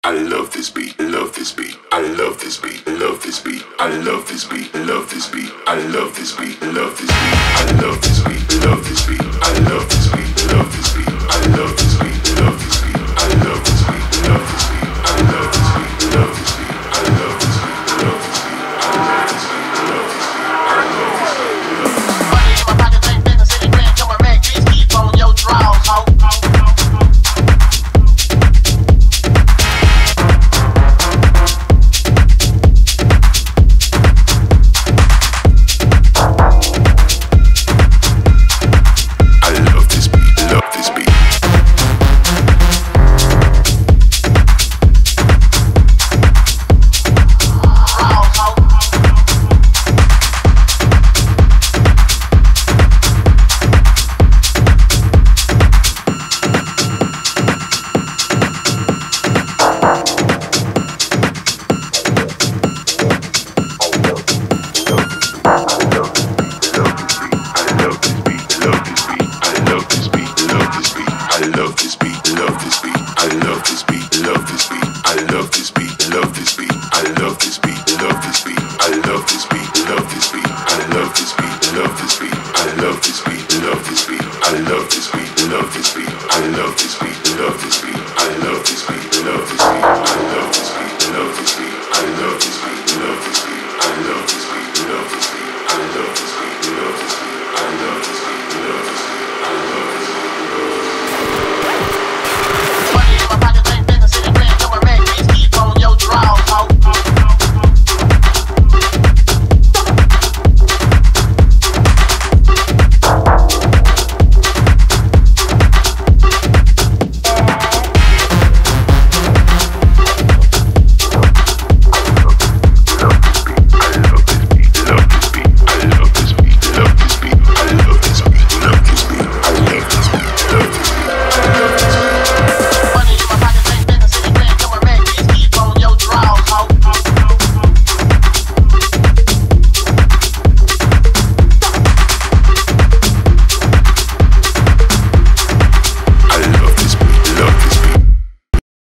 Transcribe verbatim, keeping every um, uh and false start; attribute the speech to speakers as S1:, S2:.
S1: I love this beat, love this beat, I love this beat, love this beat, I love this beat, love this beat, I love this beat, love this beat, I love this beat, love this beat, I love this beat, love this beat, I love this beat, love this beat, I love this beat, love this beat, I love this beat, love this beat, I love this beat, love this beat, I love this beat, love this beat, I love this beat, love this beat. Money in my pockets ain't been a city grand, come on man, please keep on your draws, ho. I love this beat, love this beat, I love this beat, love this beat, love this beat.